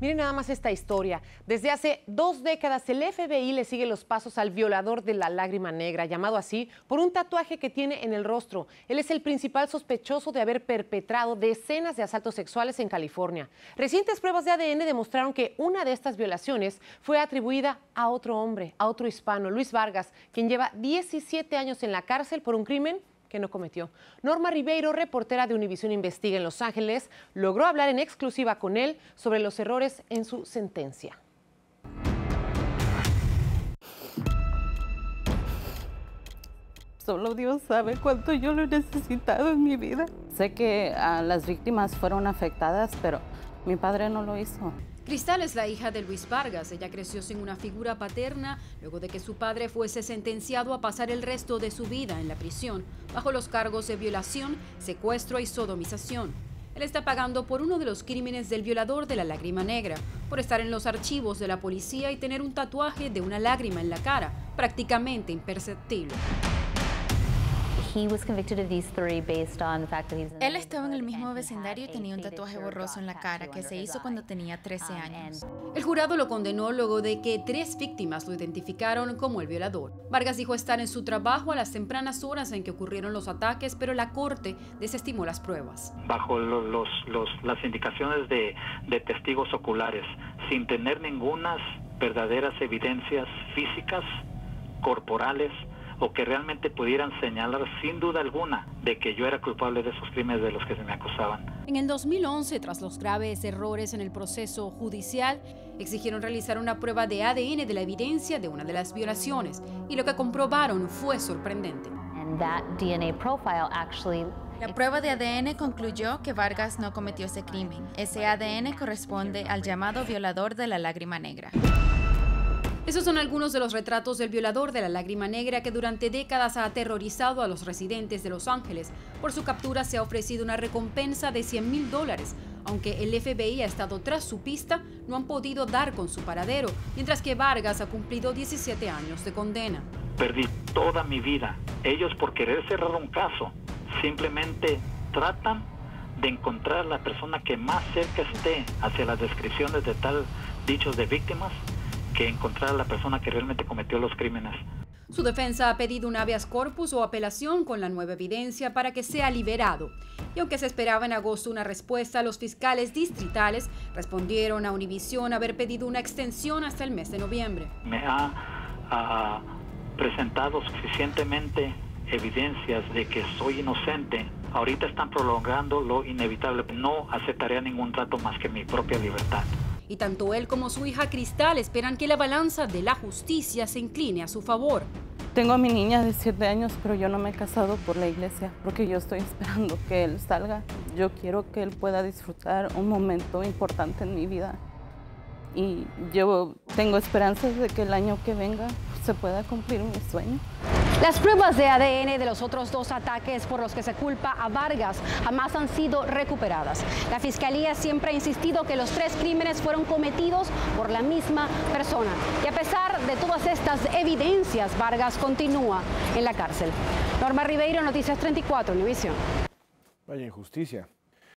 Miren nada más esta historia. Desde hace 2 décadas el FBI le sigue los pasos al violador de la lágrima negra, llamado así por un tatuaje que tiene en el rostro. Él es el principal sospechoso de haber perpetrado decenas de asaltos sexuales en California. Recientes pruebas de ADN demostraron que una de estas violaciones fue atribuida a otro hombre, a otro hispano, Luis Vargas, quien lleva 17 años en la cárcel por un crimen que no cometió. Norma Ribeiro, reportera de Univisión Investiga en Los Ángeles, logró hablar en exclusiva con él sobre los errores en su sentencia. Solo Dios sabe cuánto yo lo he necesitado en mi vida. Sé que las víctimas fueron afectadas, pero mi padre no lo hizo. Cristal es la hija de Luis Vargas. Ella creció sin una figura paterna luego de que su padre fuese sentenciado a pasar el resto de su vida en la prisión bajo los cargos de violación, secuestro y sodomización. Él está pagando por uno de los crímenes del violador de la lágrima negra, por estar en los archivos de la policía y tener un tatuaje de una lágrima en la cara, prácticamente imperceptible. Él estaba en el mismo vecindario y tenía un tatuaje borroso en la cara que se hizo cuando tenía 13 años. El jurado lo condenó luego de que 3 víctimas lo identificaron como el violador. Vargas dijo estar en su trabajo a las tempranas horas en que ocurrieron los ataques, pero la corte desestimó las pruebas. Bajo las indicaciones de testigos oculares, sin tener ninguna verdaderas evidencias físicas, corporales, o que realmente pudieran señalar sin duda alguna de que yo era culpable de esos crímenes de los que se me acusaban. En el 2011, tras los graves errores en el proceso judicial, exigieron realizar una prueba de ADN de la evidencia de una de las violaciones, y lo que comprobaron fue sorprendente. La prueba de ADN concluyó que Vargas no cometió ese crimen. Ese ADN corresponde al llamado violador de la lágrima negra. Esos son algunos de los retratos del violador de la lágrima negra que durante décadas ha aterrorizado a los residentes de Los Ángeles. Por su captura se ha ofrecido una recompensa de $100,000. Aunque el FBI ha estado tras su pista, no han podido dar con su paradero, mientras que Vargas ha cumplido 17 años de condena. Perdí toda mi vida. Ellos, por querer cerrar un caso, simplemente tratan de encontrar a la persona que más cerca esté hacia las descripciones de tal dichos de víctimas, que encontrar a la persona que realmente cometió los crímenes. Su defensa ha pedido un habeas corpus o apelación con la nueva evidencia para que sea liberado. Y aunque se esperaba en agosto una respuesta, los fiscales distritales respondieron a Univisión haber pedido una extensión hasta el mes de noviembre. Me ha presentado suficientemente evidencias de que soy inocente. Ahorita están prolongando lo inevitable. No aceptaré ningún trato más que mi propia libertad. Y tanto él como su hija Cristal esperan que la balanza de la justicia se incline a su favor. Tengo a mi niña de 7 años, pero yo no me he casado por la iglesia, porque yo estoy esperando que él salga. Yo quiero que él pueda disfrutar un momento importante en mi vida. Y yo tengo esperanzas de que el año que venga se pueda cumplir mi sueño. Las pruebas de ADN de los otros 2 ataques por los que se culpa a Vargas jamás han sido recuperadas. La Fiscalía siempre ha insistido que los 3 crímenes fueron cometidos por la misma persona. Y a pesar de todas estas evidencias, Vargas continúa en la cárcel. Norma Ribeiro, Noticias 34, Univisión. Vaya injusticia.